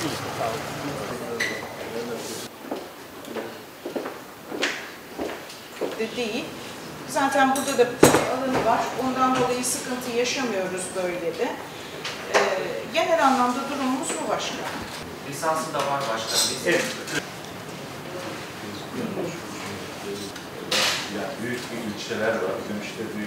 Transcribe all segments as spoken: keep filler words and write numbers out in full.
Değil. Zaten burada da bir alanı var. Ondan dolayı sıkıntı yaşamıyoruz böyle de. Ee, genel anlamda durumumuz bu başkanım. Lisansı da var başkanım. Evet. Yani büyük ilçeler var. Gümüş'te büyük.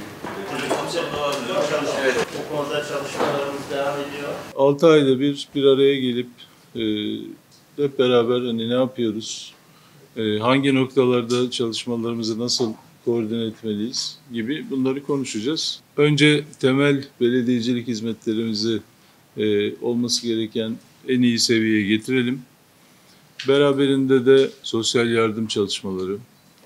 Evet. Bu konuda çalışmalarımız devam ediyor. altı ayda bir bir araya gelip e, hep beraber hani ne yapıyoruz, e, hangi noktalarda çalışmalarımızı nasıl koordine etmeliyiz gibi bunları konuşacağız. Önce temel belediyecilik hizmetlerimizi e, olması gereken en iyi seviyeye getirelim. Beraberinde de sosyal yardım çalışmaları,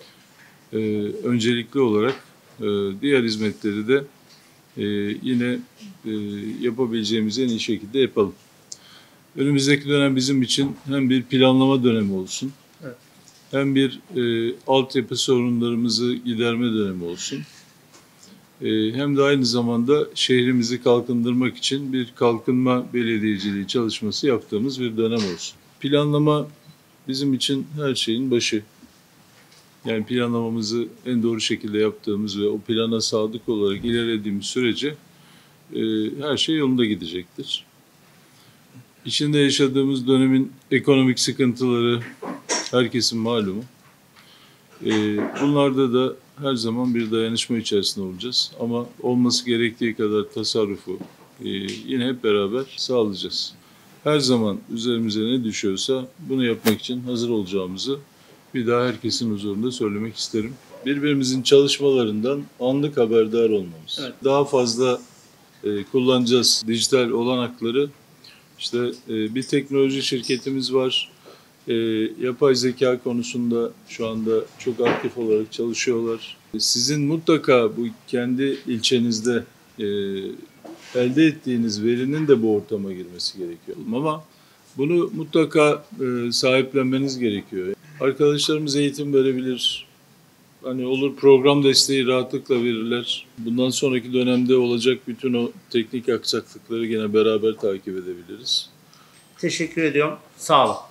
e, öncelikli olarak e, diğer hizmetleri de e, yine e, yapabileceğimiz en iyi şekilde yapalım. Önümüzdeki dönem bizim için hem bir planlama dönemi olsun, evet, hem bir e, altyapı sorunlarımızı giderme dönemi olsun, e, hem de aynı zamanda şehrimizi kalkındırmak için bir kalkınma belediyeciliği çalışması yaptığımız bir dönem olsun. Planlama bizim için her şeyin başı. Yani planlamamızı en doğru şekilde yaptığımız ve o plana sadık olarak ilerlediğimiz sürece e, her şey yolunda gidecektir. İçinde yaşadığımız dönemin ekonomik sıkıntıları herkesin malumu. E, bunlarda da her zaman bir dayanışma içerisinde olacağız. Ama olması gerektiği kadar tasarrufu e, yine hep beraber sağlayacağız. Her zaman üzerimize ne düşüyorsa bunu yapmak için hazır olacağımızı bir daha herkesin huzurunda söylemek isterim. Birbirimizin çalışmalarından anlık haberdar olmamız. Evet. Daha fazla e, kullanacağız dijital olanakları. İşte e, bir teknoloji şirketimiz var. E, yapay zeka konusunda şu anda çok aktif olarak çalışıyorlar. Sizin mutlaka bu kendi ilçenizde e, elde ettiğiniz verinin de bu ortama girmesi gerekiyor. Ama bunu mutlaka e, sahiplenmeniz gerekiyor. Arkadaşlarımız eğitim verebilir. Hani olur program desteği rahatlıkla verirler. Bundan sonraki dönemde olacak bütün o teknik aksaklıkları yine beraber takip edebiliriz. Teşekkür ediyorum. Sağ olun.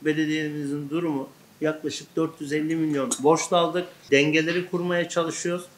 Belediyemizin durumu yaklaşık dört yüz elli milyon borçlu aldık. Dengeleri kurmaya çalışıyoruz.